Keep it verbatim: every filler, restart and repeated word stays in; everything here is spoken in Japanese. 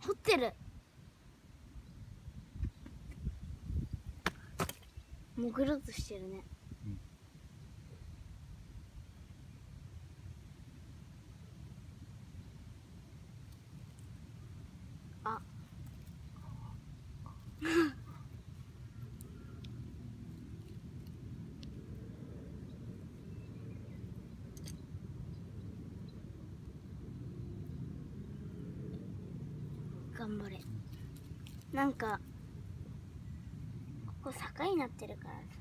掘ってる。潜ろうとしてるね。あ頑張れ。なんかここ坂になってるからさ。